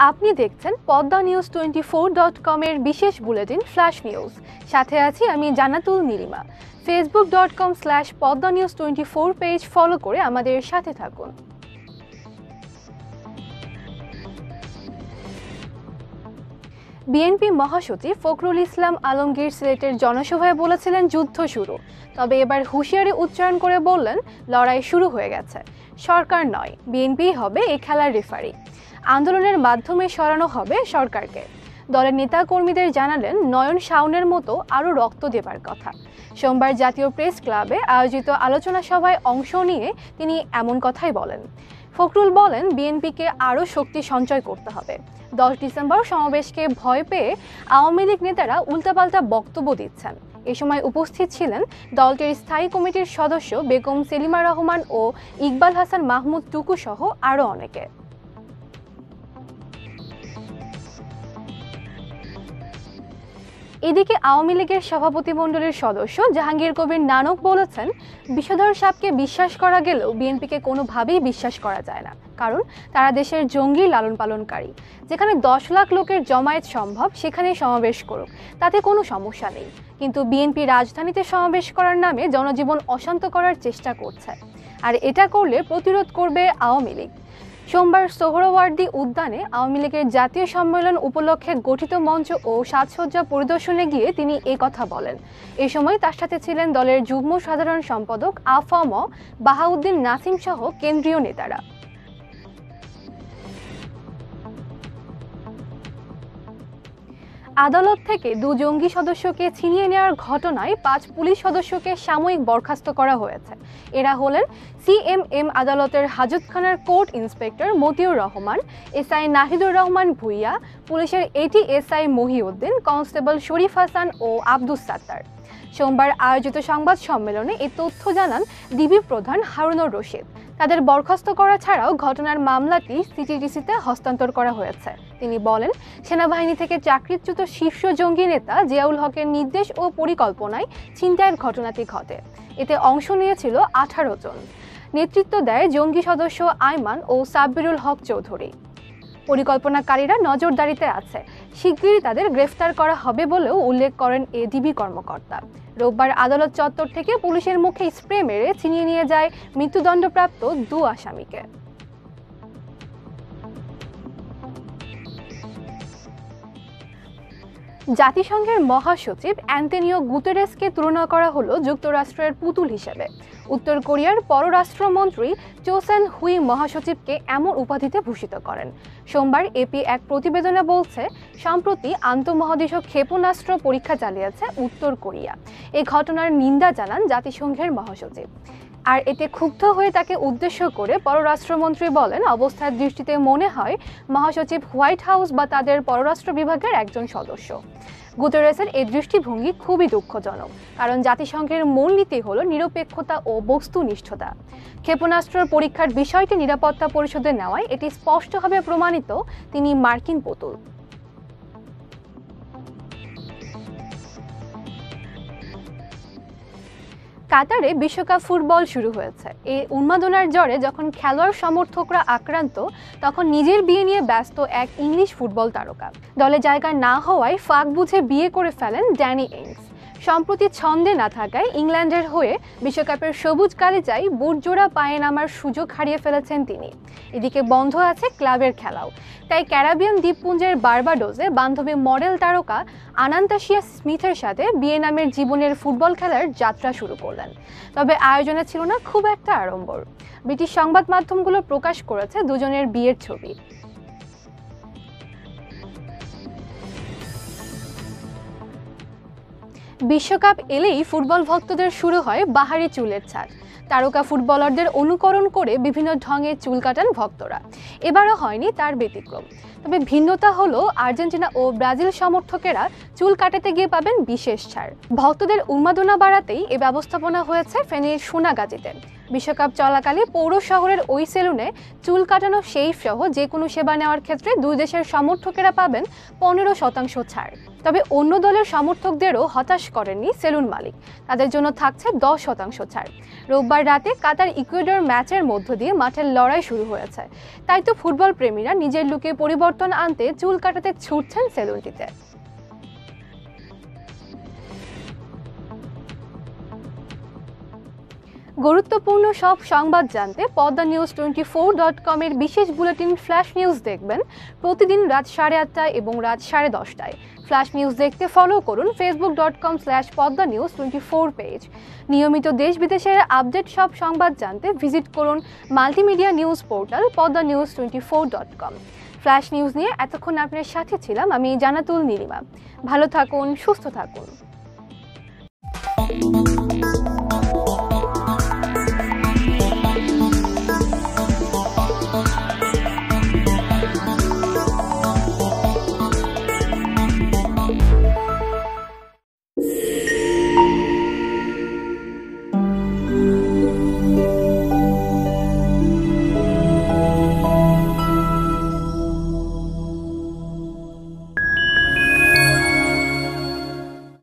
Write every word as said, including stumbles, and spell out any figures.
আপনি দেখছেন Padma news twenty four dot com এর বিশেষ বুলেটিন ফ্ল্যাশ নিউজ। সাথে আছি আমি Jannatul Nilima. Facebook dot com slash Padma news twenty four page follow করে আমাদের সাথে থাকুন। বিএনপি মহাসচিব ফখরুল ইসলাম আলমগীর সিলেটের জনসভায় বলেছিলেন যুদ্ধ শুরু, তবে এবার হুঁশিয়ারি উচ্চারণ করে বললেন লড়াই শুরু হয়ে গেছে। সরকার নয়, বিএনপিই হবে এই খেলার রেফারি। আন্দোলনের মাধ্যমে সরানো হবে সরকারকে। দলের নেতাকর্মীদের জানালেন নয়ন শাওনের মতো আরও রক্ত দেবার কথা। সোমবার জাতীয় প্রেস ক্লাবে আয়োজিত আলোচনা সভায় অংশ নিয়ে তিনি এমন কথাই বলেন। ফখরুল বলেন বিএনপিকে আরও শক্তি সঞ্চয় করতে হবে। দশ ডিসেম্বর সমাবেশকে ভয় পেয়ে আওয়ামী লীগ নেতারা উল্টাপাল্টা বক্তব্য দিচ্ছেন। এ সময় উপস্থিত ছিলেন দলটির স্থায়ী কমিটির সদস্য বেগম সেলিমা রহমান ও ইকবাল হাসান মাহমুদ টুকু সহ আরও অনেকে। এদিকে আওয়ামী লীগের সভাপতিমণ্ডলীর সদস্য জাহাঙ্গীর কবির নানক বলেছেন, বিষধর সাপকে বিশ্বাস করা গেলেও বিএনপিকে কোনোভাবেই বিশ্বাস করা যায় না, কারণ তারা দেশের জঙ্গি লালন পালনকারী। যেখানে দশ লাখ লোকের জমায়েত সম্ভব সেখানে সমাবেশ করুক, তাতে কোনো সমস্যা নেই, কিন্তু বিএনপি রাজধানীতে সমাবেশ করার নামে জনজীবন অশান্ত করার চেষ্টা করছে, আর এটা করলে প্রতিরোধ করবে আওয়ামী লীগ। সোমবার সোহরাওয়ার্দী উদ্যানে আওয়ামী লীগের জাতীয় সম্মেলন উপলক্ষে গঠিত মঞ্চ ও সাজসজ্জা পরিদর্শনে গিয়ে তিনি এ কথা বলেন। এ সময় তার সাথে ছিলেন দলের যুগ্ম সাধারণ সম্পাদক আফম বাহাউদ্দিন নাসিম সহ কেন্দ্রীয় নেতারা। আদালত থেকে দু জঙ্গি সদস্যকে ছিনিয়ে নেওয়ার ঘটনায় পাঁচ পুলিশ সদস্যকে সাময়িক বরখাস্ত করা হয়েছে। এরা হলেন সিএমএম আদালতের হাজতখানার court inspector Motiur Rahman, SI Nahidur Rahman Bhuiyan, পুলিশের এটি এসআই মহিউদ্দিন, কনস্টেবল শরীফ হাসান ও আব্দুস সাত্তার। সোমবার আয়োজিত সংবাদ সম্মেলনে এই তথ্য জানান ডিবি প্রধান হারুনুর রশিদ। তাদের বরখাস্ত করা ছাড়াও ঘটনার মামলাটি সিটিডিসিতে হস্তান্তর করা হয়েছে। তিনি বলেন, সেনাবাহিনী থেকে চাকরিচ্যুত শীর্ষ জঙ্গি নেতা জিয়াউল হকের নির্দেশ ও পরিকল্পনায় ছিনতাইয়ের ঘটনাটি ঘটে। এতে অংশ নিয়েছিল আঠারো জন। নেতৃত্ব দেয় জঙ্গি সদস্য আইমান ও সাব্বিরুল হক চৌধুরী। পরিকল্পনাকারীরা নজরদারিতে আছে, শিগগিরই তাদের গ্রেফতার করা হবে বলেও উল্লেখ করেন এ ডিবি কর্মকর্তা। রোববার আদালত চত্বর থেকে পুলিশের মুখে স্প্রে মেরে ছিনিয়ে নিয়ে যায় মৃত্যুদণ্ডপ্রাপ্ত দু আসামিকে। জাতিসংঘের মহাসচিব অ্যান্টনিও গুতেরেসকে তুলনা করা হলো যুক্তরাষ্ট্রের পুতুল হিসেবে। উত্তর কোরিয়ার পররাষ্ট্রমন্ত্রী চো সেন হুই মহাসচিবকে এমন উপাধিতে ভূষিত করেন। সোমবার এপি এক প্রতিবেদনে বলছে, সম্প্রতি আন্তঃমহাদেশীয় ক্ষেপণাস্ত্র পরীক্ষা চালিয়েছে উত্তর কোরিয়া। এই ঘটনার নিন্দা জানান জাতিসংঘের মহাসচিব। আর এতে ক্ষুব্ধ হয়ে তাকে উদ্দেশ্য করে পররাষ্ট্রমন্ত্রী বলেন, অবস্থার দৃষ্টিতে মনে হয় মহাসচিব হোয়াইট হাউস বা তাদের পররাষ্ট্র বিভাগের একজন সদস্য। গুতেরেসের এই দৃষ্টিভঙ্গি খুবই দুঃখজনক, কারণ জাতিসংঘের মূলনীতি হল নিরপেক্ষতা ও বস্তুনিষ্ঠতা। ক্ষেপণাস্ত্রের পরীক্ষার বিষয়টি নিরাপত্তা পরিষদে নেওয়ায় এটি স্পষ্টভাবে প্রমাণিত তিনি মার্কিন পুতুল। কাতারে বিশ্বকাপ ফুটবল শুরু হয়েছে। এই উন্মাদনার জ্বরে যখন খেলোয়াড় সমর্থকরা আক্রান্ত, তখন নিজের বিয়ে নিয়ে ব্যস্ত এক ইংলিশ ফুটবল তারকা দলে জায়গা না হওয়ায় ফাঁক বুঝে বিয়ে করে ফেলেন ড্যানি ইংস। সম্প্রতি ছন্দে না থাকায় ইংল্যান্ডের হয়ে বিশ্বকাপের সবুজ গালিচায় বুটজোড়া পায়ে নামার সুযোগ হারিয়ে ফেলেছেন তিনি। এদিকে বন্ধ আছে ক্লাবের খেলাও, তাই ক্যারিবিয়ান দ্বীপপুঞ্জের বার্বাডোসে বান্ধবী মডেল তারকা আনান্তাসিয়া স্মিথের সাথে বিয়ে নামের জীবনের ফুটবল খেলার যাত্রা শুরু করলেন। তবে আয়োজনে ছিল না খুব একটা আড়ম্বর। ব্রিটিশ সংবাদ মাধ্যমগুলো প্রকাশ করেছে দুজনের বিয়ের ছবি। বিশ্বকাপ এলেই ফুটবল ভক্তদের শুরু হয় বাহারি চুলের ছাড়। তারকা ফুটবলারদের অনুকরণ করে বিভিন্ন ঢঙে চুল কাটান ভক্তরা। এবারও হয়নি তার ব্যতিক্রম। তবে ভিন্নতা হলো আর্জেন্টিনা ও ব্রাজিল সমর্থকেরা চুল কাটাতে গিয়ে পাবেন বিশেষ ছাড়। ভক্তদের উন্মাদনা বাড়াতেই এ ব্যবস্থাপনা হয়েছে ফেনীর সোনাগাজীতে। বিশ্বকাপ চলাকালে পৌর শহরের ওই সেলুনে চুল কাটানো শেভ সহ যে কোনো সেবা নেওয়ার ক্ষেত্রে দুই দেশের সমর্থকেরা পাবেন পনেরো শতাংশ ছাড়। তবে অন্য দলের সমর্থকদেরও হতাশ করেননি সেলুন মালিক, তাদের জন্য থাকছে দশ শতাংশ ছাড়। রোববার রাতে কাতার ইকুয়েডর ম্যাচের মধ্য দিয়ে মাঠের লড়াই শুরু হয়েছে, তাই তো ফুটবল প্রেমীরা নিজের লুকে পরিবর্তন আনতে চুল কাটাতে ছুটছেন সেলুনটিতে। গুরুত্বপূর্ণ সব সংবাদ জানতে Padma news twenty four dot com এর বিশেষ বুলেটিন ফ্ল্যাশ নিউজ দেখবেন প্রতিদিন রাত সাড়ে আটটায় এবং রাত সাড়ে দশটায়। ফ্ল্যাশ নিউজ দেখতে ফলো করুন Facebook dot com slash Padma news twenty four page. নিয়মিত দেশ বিদেশের আপডেট সব সংবাদ জানতে ভিজিট করুন multimedia news portal Padma news twenty four dot com. Flash news নিয়ে এতক্ষণ আপনার সাথে ছিলাম আমি জানাতুল নীলিমা। ভালো থাকুন, সুস্থ থাকুন।